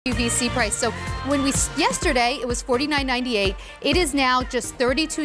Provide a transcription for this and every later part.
QVC price. So when yesterday it was $49.98. It is now just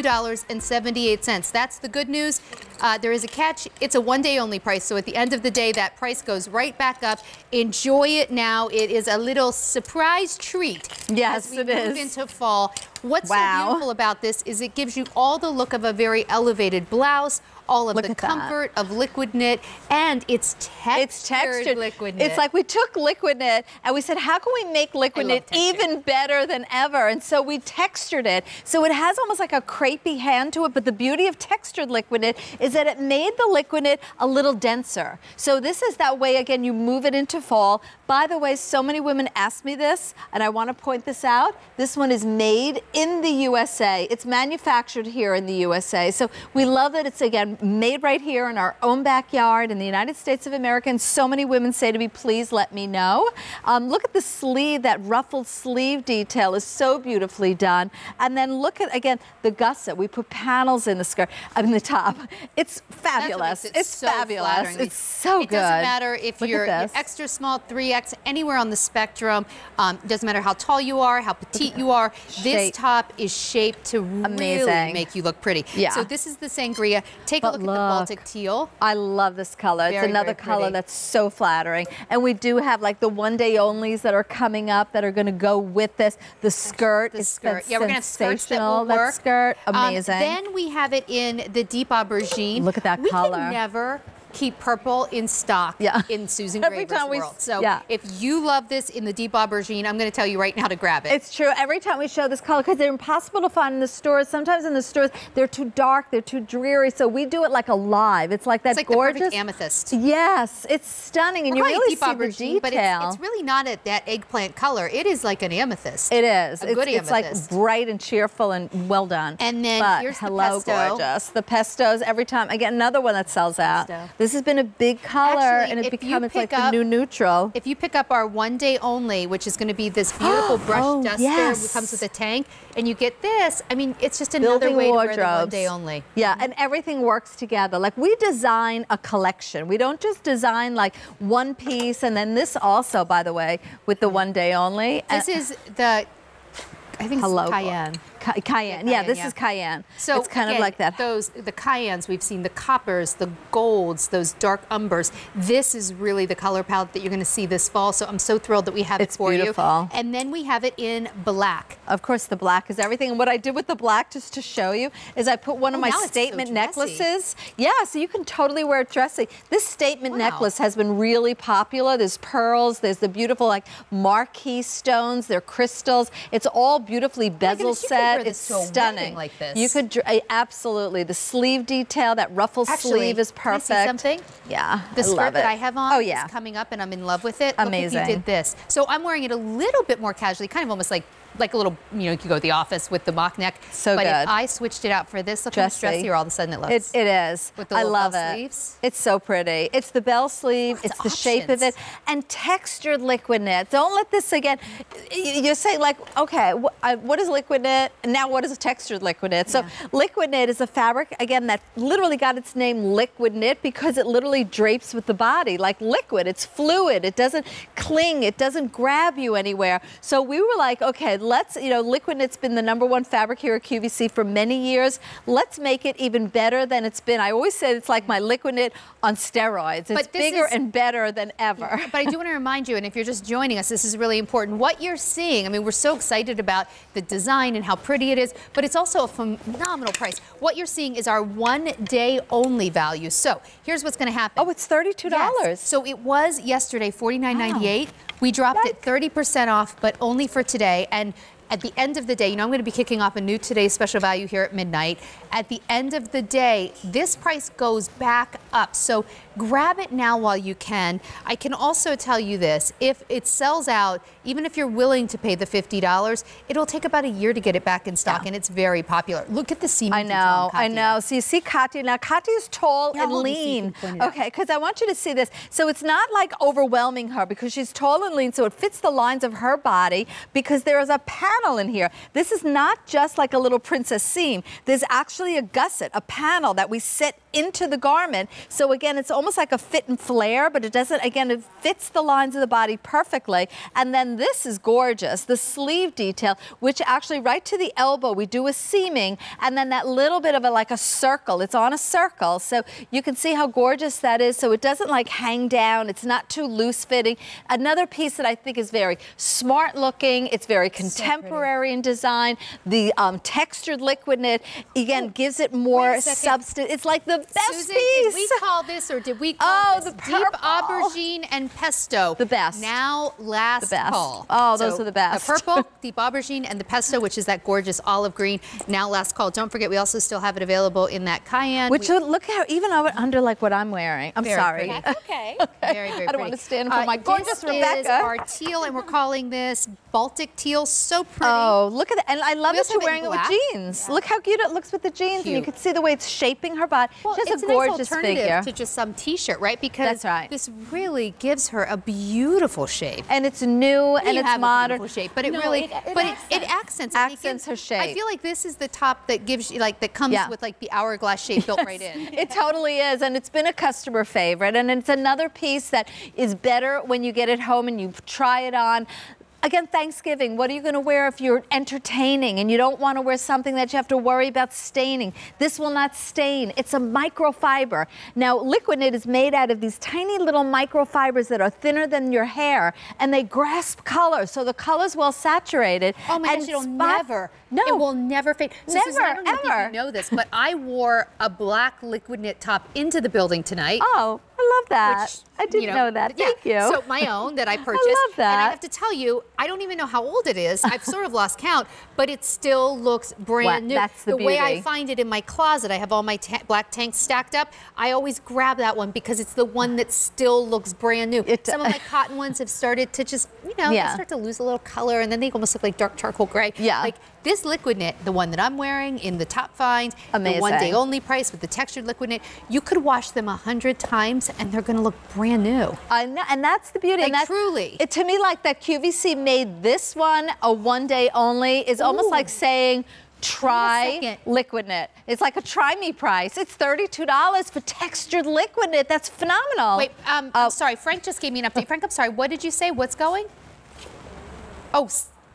$32.78. That's the good news. There is a catch. It's a one-day only price. So at the end of the day, that price goes right back up. Enjoy it now. It is a little surprise treat. Yes, as we it move is. into fall. What's so beautiful about this is it gives you all the look of a very elevated blouse, all of the comfort of liquid knit, and it's textured liquid knit. It's like we took liquid knit and we said, how can we make liquid knit even better than ever? And so we textured it. So it has almost like a crepey hand to it, but the beauty of textured liquid knit is that it made the liquid knit a little denser. So this is that way, again, you move it into fall. By the way, so many women ask me this, and I want to point this out. This one is made in the USA. It's manufactured here in the USA. So we love that it's, again, made right here in our own backyard in the United States of America. And so many women say to me, please let me know. Look at the sleeve, that ruffled sleeve detail is so beautifully done. And then look at, again, the gusset. We put panels in the skirt, in the top. It's fabulous. It's so fabulous. Flattering. It's so good. It doesn't matter if you're extra small, 3X, anywhere on the spectrum. Doesn't matter how tall you are, how petite you are. This top is shaped to really make you look pretty. Yeah. So this is the sangria. Take a look at the Baltic teal. I love this color. It's another color that's so flattering. And we do have like the one-day onlys that are coming up that are going to go with this. The skirt is yeah, we're going to have skirts that will work. That skirt, amazing. Then we have it in the deep aubergine. Look at that color. We can never keep purple in stock in Susan Graver's world. So if you love this in the deep aubergine, I'm going to tell you right now to grab it. It's true. Every time we show this color, because they're impossible to find in the stores. Sometimes in the stores, they're too dark, they're too dreary. So we do it like a live. It's like that gorgeous. The perfect amethyst. Yes, it's stunning. And you really see the detail. But it's really not that eggplant color. It is like an amethyst. It is. A good amethyst. It's like bright and cheerful and well done. And then here's the pesto. Gorgeous. The pestos every time. Again, another one that sells out. This has been a big color. Actually, and it's become like the new neutral. If you pick up our one-day only, which is going to be this beautiful brush duster, it comes with a tank, and you get this, I mean, it's just another way to wear the one-day only. Yeah, and everything works together. Like, we design a collection. We don't just design like one piece, and then this also, by the way, with the one-day only. This is the, I think it's cayenne. Cayenne, yeah, this is cayenne. So it's kind of like that. The cayennes, we've seen the coppers, the golds, those dark umbers. This is really the color palette that you're going to see this fall. So I'm so thrilled that we have it for you. It's beautiful. And then we have it in black. Of course, the black is everything. And what I did with the black, just to show you, is I put one of my statement necklaces. Yeah, so you can totally wear it dressy. This statement necklace has been really popular. There's pearls. There's the beautiful like marquee stones. They're crystals. It's all beautifully bezel set. It's stunning. Like this. You could absolutely. The sleeve detail, that ruffle sleeve is perfect. Can I see something? Yeah, the skirt that I have on is coming up, and I'm in love with it. Amazing. Look if you did this. So I'm wearing it a little bit more casually, kind of almost like a little, you know, you could go to the office with the mock neck. So but good. If I switched it out for this, look how dressier all of a sudden it looks. It is. With the I love it. Sleeves. It's so pretty. It's the bell sleeve. It's the shape of it. And textured liquid knit. Don't let this, again, you're saying like, okay, what is liquid knit? And now what is a textured liquid knit? So liquid knit is a fabric, again, that literally got its name liquid knit because it literally drapes with the body like liquid. It's fluid. It doesn't cling. It doesn't grab you anywhere. So we were like, okay, let's, you know, liquid knit's been the #1 fabric here at QVC for many years. Let's make it even better than it's been. I always say it's like my liquid knit on steroids. It's bigger and better than ever. But I do want to remind you, and if you're just joining us, this is really important. What you're seeing, I mean, we're so excited about the design and how pretty it is, but it's also a phenomenal price. What you're seeing is our one-day only value. So here's what's going to happen. Oh, it's $32. Yes. So it was yesterday $49.98. We dropped it 30% off, but only for today. And at the end of the day, you know, I'm going to be kicking off a new Today's Special Value here at midnight. At the end of the day, this price goes back up. So grab it now while you can. I can also tell you this, if it sells out, even if you're willing to pay the $50, it'll take about a year to get it back in stock, and it's very popular. Look at the seam detail. I know. So you see Katya. Now, Katya's tall and lean. Okay, because I want you to see this. So it's not like overwhelming her because she's tall and lean, so it fits the lines of her body because there is a panel in here. This is not just like a little princess seam. There's actually a gusset, a panel that we set into the garment. So again, it's almost like a fit and flare, but it doesn't, again, it fits the lines of the body perfectly. And then this is gorgeous, the sleeve detail, which actually right to the elbow, we do a seaming, and then that little bit of like a circle. It's on a circle, so you can see how gorgeous that is. So it doesn't like hang down. It's not too loose fitting. Another piece that I think is very smart looking. It's very contemporary in design. The textured liquid knit, again, gives it more substance. It's like the best Susan, piece. did we call this, or did we call this the deep aubergine and pesto? The best. Now last call. Oh, those are the best. The purple, deep aubergine, and the pesto, which is that gorgeous olive green. Now last call. Don't forget, we also still have it available in that cayenne. Which look how even under like what I'm wearing. I'm sorry. That's okay. Very, very I don't want to stand for my gorgeous Rebecca. This is our teal, and we're calling this Baltic teal. So pretty. Oh, look at that. And I love that you're wearing it with black. jeans. Yeah. Look how cute it looks with the jeans. Cute. And you can see the way it's shaping her body. Well, She has it's a gorgeous nice alternative figure. to just some t-shirt, right? Because that's right. this really gives her a beautiful shape. And it's new and it's modern. A beautiful shape, but it accents her shape. I feel like this is the top that gives you that comes with like the hourglass shape built right in. It totally is, and it's been a customer favorite, and it's another piece that is better when you get it home and you try it on. Again, Thanksgiving, what are you going to wear if you're entertaining and you don't want to wear something that you have to worry about staining? This will not stain. It's a microfiber. Now, liquid knit is made out of these tiny little microfibers that are thinner than your hair, and they grasp color, so the color's well saturated. Oh my gosh, it will never fade. So Never, Susan, I don't know if you know this, but I wore a black liquid knit top into the building tonight. Oh, I love that. I didn't know that. Thank you. So my own that I purchased. I love that. And I have to tell you, I don't even know how old it is. I've sort of lost count, but it still looks brand new. That's the beauty. way I find it in my closet, I have all my black tanks stacked up. I always grab that one because it's the one that still looks brand new. Some of my cotton ones have started to just, they start to lose a little color, and then they almost look like dark charcoal gray. Yeah. Like this liquid knit, the one that I'm wearing in the top find, amazing. The one day only price with the textured liquid knit, you could wash them 100 times and they're going to look brand new. I know, and that's the beauty. Like, and that's, truly. To me, like that QVC made this one a one day only is almost like saying, try liquid knit. It's like a try me price. It's $32 for textured liquid knit. That's phenomenal. Wait, I'm sorry. Frank just gave me an update. Frank, I'm sorry. What did you say? What's going? Oh,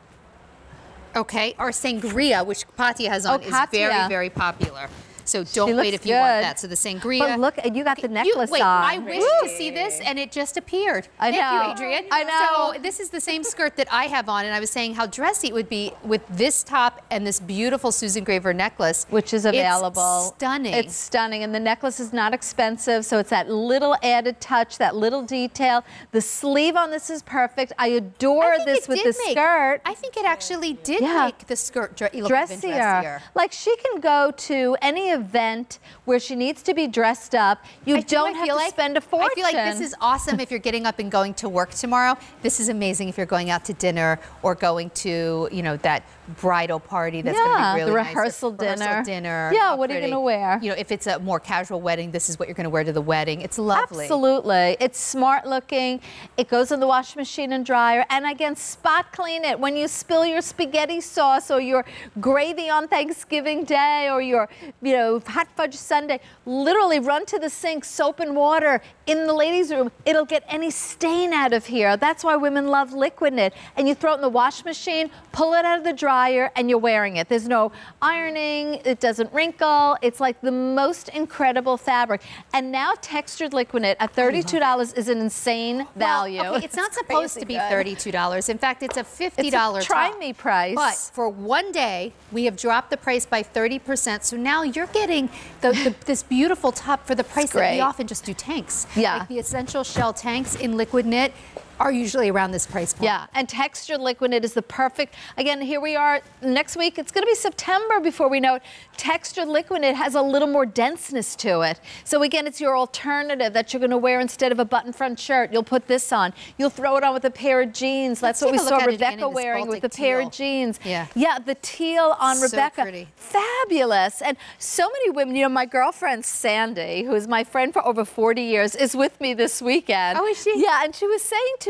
okay. Our sangria, which Patia has on, is very, very popular. So don't wait if you want that. So the sangria. But look, you got the necklace on. I wish to see this, and it just appeared. Thank you, Adrian. I know. So this is the same skirt that I have on, and I was saying how dressy it would be with this top and this beautiful Susan Graver necklace. Which is available. It's stunning. It's stunning, and the necklace is not expensive, so it's that little added touch, that little detail. The sleeve on this is perfect. I adore this with the skirt. I think it actually did make the skirt look even dressier. Like she can go to any event where she needs to be dressed up. You don't have to spend a fortune. I feel like this is awesome if you're getting up and going to work tomorrow. This is amazing if you're going out to dinner or going to, that bridal party that's going to be really the nice. rehearsal dinner. Yeah, what are you going to wear? If it's a more casual wedding, this is what you're going to wear to the wedding. It's lovely. Absolutely. It's smart looking. It goes in the washing machine and dryer. And again, spot clean it. When you spill your spaghetti sauce or your gravy on Thanksgiving Day or your, hot fudge sundae, literally run to the sink, soap and water in the ladies' room. It'll get any stain out of here. That's why women love liquid knit. And you throw it in the wash machine, pull it out of the dryer, and you're wearing it. There's no ironing. It doesn't wrinkle. It's like the most incredible fabric. And now textured liquid knit at $32 is an insane value. Okay, it's not supposed to be $32. In fact, it's a $50 it's a try-me price. But for one day, we have dropped the price by 30%. So now you're getting this beautiful top for the price that we often just do tanks. Yeah. Like the essential shell tanks in liquid knit are usually around this price point. Yeah, and textured liquid knit is the perfect, again, here we are next week. It's going to be September before we know it. Textured liquid knit has a little more denseness to it. So again, it's your alternative that you're going to wear instead of a button front shirt. You'll put this on. You'll throw it on with a pair of jeans. That's what we saw Rebecca wearing with a pair of jeans. Yeah. Yeah, the teal on Rebecca. Pretty. Fabulous. And so many women, my girlfriend Sandy, who is my friend for over 40 years, is with me this weekend. Oh, is she? Yeah, and she was saying to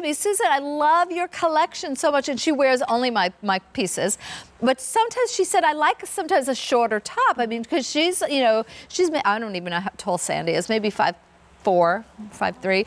to me, Susan, I love your collection so much, and she wears only my pieces. But sometimes she said, I like sometimes a shorter top. I mean, because she's, you know, I don't even know how tall Sandy is, maybe 5'4", 5'3".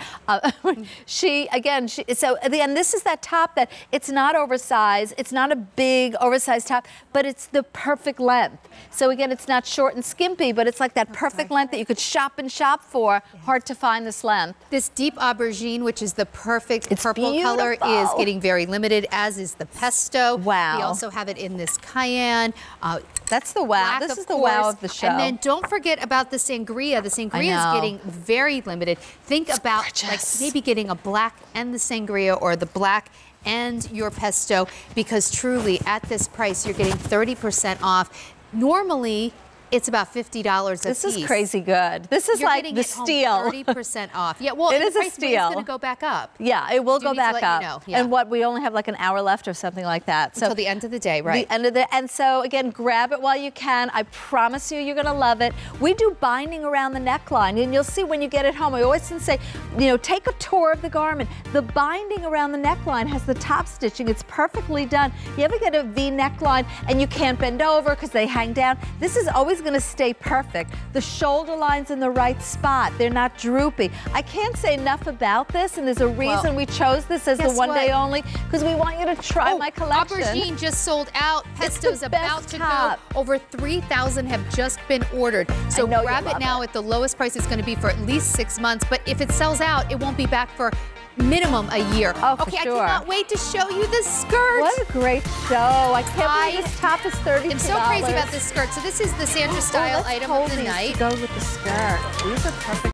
So again, this is that top that it's not oversized. It's not a big oversized top, but it's the perfect length. So again, it's not short and skimpy, but it's like that perfect length that you could shop and shop for. Hard to find this length. This deep aubergine, which is the perfect purple color, is getting very limited, as is the pesto. Wow. We also have it in this cayenne. That's the wow. This is the wow of the show. And then don't forget about the sangria. The sangria is getting very limited. Think about like maybe getting a black and the sangria, or the black and your pesto, because truly at this price you're getting 30% off. Normally it's about $50 a piece. This is crazy good. This is like the steal. 30% off. Yeah, well, it is a steal. It's going to go back up. Yeah, it will go back up. You know. Yeah. And what, we only have like an hour left or something like that. So until the end of the day, right? The end of the, and so again, grab it while you can. I promise you, you're going to love it. We do binding around the neckline, and you'll see when you get it home. I always say, you know, take a tour of the garment. The binding around the neckline has the top stitching. It's perfectly done. You ever get a V neckline and you can't bend over because they hang down? This is always going to stay perfect. The shoulder line's in the right spot. They're not droopy. I can't say enough about this, and there's a reason we chose this as the one day only, because we want you to try my collection. Aubergine just sold out. Pesto's about to go. Over 3,000 have just been ordered. So grab it now at the lowest price it's going to be for at least 6 months. But if it sells out, it won't be back for minimum a year. Oh, okay, sure. I cannot wait to show you this skirt. What a great show. I can't believe this top is $32. I'm so crazy about this skirt. So this is the Sandra style item of the night. Go with the skirt. These are perfect.